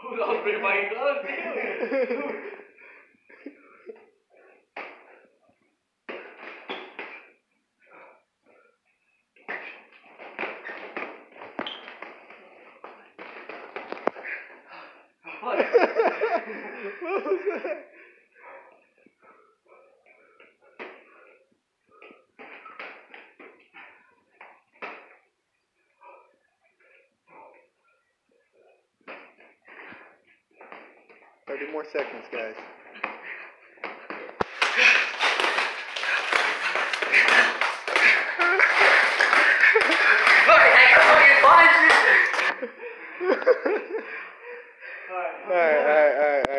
Don't bring my gloves, dude. What? What was that? "30 more seconds, guys." All right.